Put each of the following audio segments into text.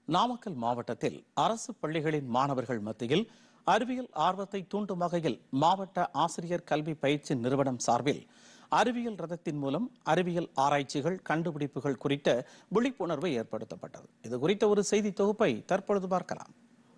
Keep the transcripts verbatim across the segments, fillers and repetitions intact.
நாமக்கல் மாவட்டத்தில் அரசு பள்ளிகளின் மாணவர்கள் மத்தியில் அறிவியல் ஆர்வத்தை தூண்டும் வகையில் மாவட்ட ஆசிரியர் கல்வி பயிற்சி நிறுவனம் சார்பில் அறிவியல் ரதத்தின் மூலம் அறிவியல் ஆராய்ச்சிகள் கண்டுபிடிப்புகள் குறித்த விழிப்புணர்வு ஏற்படுத்தப்பட்டது. இது குறித்த ஒரு செய்தி தொகுப்பை தற்பொழுது பார்க்கலாம்.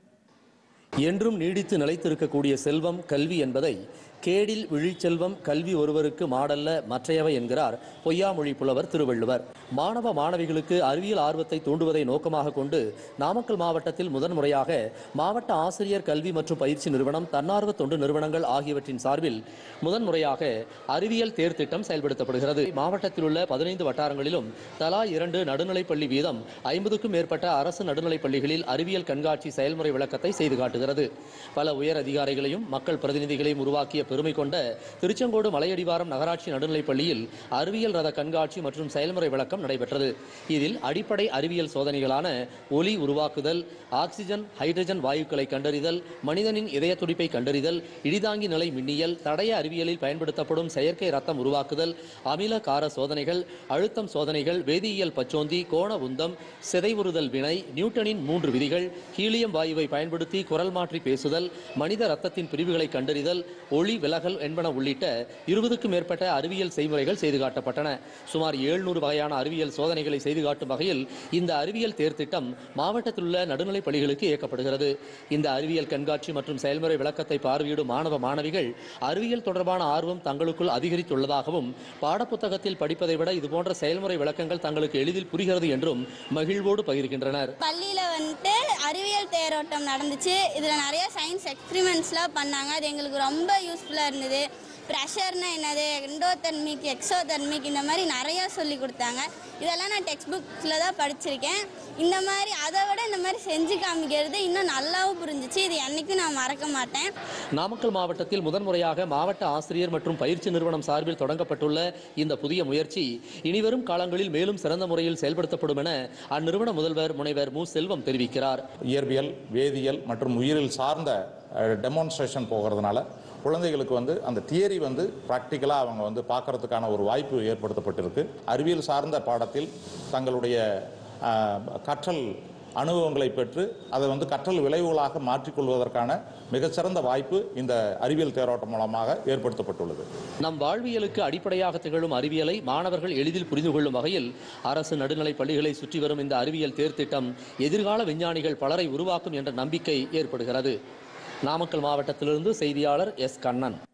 என்றும் நீடித்து நிலைத்திருக்கக்கூடிய செல்வம் கல்வி என்பதை கேடில் விழிச்செல்வம் கல்வி ஒருவருக்கு மாடல்ல மற்றையவை என்கிறார் பொய்யாமொழி புலவர் திருவள்ளுவர். மாணவ மாணவிகளுக்கு அறிவியல் ஆர்வத்தை தூண்டுவதை நோக்கமாக கொண்டு நாமக்கல் மாவட்டத்தில் முதன்முறையாக மாவட்ட ஆசிரியர் கல்வி மற்றும் பயிற்சி நிறுவனம், தன்னார்வ தொண்டு நிறுவனங்கள் ஆகியவற்றின் சார்பில் முதன்முறையாக அறிவியல் தேர் திட்டம் செயல்படுத்தப்படுகிறது. மாவட்டத்தில் உள்ள பதினைந்து வட்டாரங்களிலும் தலா இரண்டு நடுநிலைப்பள்ளி வீதம் ஐம்பதுக்கும் மேற்பட்ட அரசு நடுநிலைப் பள்ளிகளில் அறிவியல் கண்காட்சி செயல்முறை விளக்கத்தை செய்து காட்டுகிறது. பல உயர் அதிகாரிகளையும் மக்கள் பிரதிநிதிகளையும் உருவாக்கிய பெருமை கொண்ட திருச்செங்கோடு மலையடிவாரம் நகராட்சி நடுநிலைப் பள்ளியில் அறிவியல் ரத கண்காட்சி மற்றும் செயல்முறை விளக்கம் நடைபெற்றது. இதில் அடிப்படை அறிவியல் சோதனைகளான ஒலி உருவாக்குதல், ஆக்சிஜன் ஹைட்ரஜன் வாயுக்களை கண்டறிதல், மனிதனின் இதய துடிப்பை கண்டறிதல், இடிதாங்கி நிலை மின்னியல், தடய அறிவியலில் பயன்படுத்தப்படும் செயற்கை ரத்தம் உருவாக்குதல், அமில கார சோதனைகள், அழுத்தம் சோதனைகள், வேதியியல் பச்சோந்தி, கோண உந்தம், சிதைவுறுதல் வினை, நியூட்டனின் மூன்று விதிகள், ஹீலியம் வாயுவை பயன்படுத்தி குரல் மாற்றி பேசுதல், மனித ரத்தத்தின் பிரிவுகளை கண்டறிதல், ஒளி விலகல் என்பன உள்ளிட்ட இருபதுக்கும் மேற்பட்ட அறிவியல் செய்முறைகள் செய்து காட்டப்பட்டன. சுமார் எழுநூறு வகையான அறிவியல் சோதனைகளை செய்து காட்டும் வகையில் இந்த அறிவியல் தேர் திட்டம் மாவட்டத்தில் உள்ள நடுநிலைப் பள்ளிகளுக்கு இயக்கப்படுகிறது. இந்த அறிவியல் கண்காட்சி மற்றும் செயல்முறை விளக்கத்தை பார்வையிடும் மாணவ மாணவிகள் அறிவியல் தொடர்பான ஆர்வம் தங்களுக்குள் அதிகரித்துள்ளதாகவும், பாடப்புத்தகத்தில் படிப்பதை விட இதுபோன்ற செயல்முறை விளக்கங்கள் தங்களுக்கு எளிதில் புரிகிறது என்றும் மகிழ்வோடு பகிர்கின்றனர். பள்ளியில வந்துட்டு அறிவியல் தேரோட்டம் நடந்துச்சு. இதுல நிறைய சயின்ஸ் எக்ஸ்பிரிமெண்ட்ஸ்லாம் பண்ணாங்க. அது எங்களுக்கு ரொம்ப யூஸ்ஃபுல்லாக இருந்தது. ப்ரெஷர்னா என்னது, எண்டோதெர்மிக், எக்ஸோதெர்மிக், இந்த மாதிரி நிறையா சொல்லி கொடுத்தாங்க. இதெல்லாம் நான் டெக்ஸ்ட் புக்ஸில் தான் படிச்சிருக்கேன். இந்த மாதிரி அதை விட இந்த மாதிரி செஞ்சு காமிக்கிறது இன்னும் நல்லாவும் புரிஞ்சிச்சு. இது என்றைக்கும் நான் மறக்க மாட்டேன். நாமக்கல் மாவட்டத்தில் முதன்முறையாக மாவட்ட ஆசிரியர் மற்றும் பயிற்சி நிறுவனம் சார்பில் தொடங்கப்பட்டுள்ள இந்த புதிய முயற்சி இனிவரும் காலங்களில் மேலும் சிறந்த முறையில் செயல்படுத்தப்படும் என அந்நிறுவன முதல்வர் முனைவர் மு செல்வம் தெரிவிக்கிறார். இயற்பியல், வேதியியல் மற்றும் உயிரியல் சார்ந்த டெமான்ஸ்ட்ரேஷன் போகிறதுனால குழந்தைகளுக்கு வந்து அந்த தியரி வந்து ப்ராக்டிக்கலாக அவங்க வந்து பார்க்கறதுக்கான ஒரு வாய்ப்பு ஏற்படுத்தப்பட்டிருக்கு. அறிவியல் சார்ந்த பாடத்தில் தங்களுடைய கற்றல் அனுபவங்களை பெற்று அதை வந்து கற்றல் விளைவுகளாக மாற்றிக்கொள்வதற்கான மிகச்சிறந்த வாய்ப்பு இந்த அறிவியல் தேரோட்டம் மூலமாக ஏற்படுத்தப்பட்டுள்ளது. நம் வாழ்வியலுக்கு அடிப்படையாக திகழும் அறிவியலை மாணவர்கள் எளிதில் புரிந்து கொள்ளும் வகையில் அரசு நடுநிலைப் பள்ளிகளை சுற்றி வரும் இந்த அறிவியல் தேர் திட்டம் எதிர்கால விஞ்ஞானிகள் பலரை உருவாக்கும் என்ற நம்பிக்கை ஏற்படுகிறது. நாமக்கல் மாவட்டத்திலிருந்து செய்தியாளர் எஸ் கண்ணன்.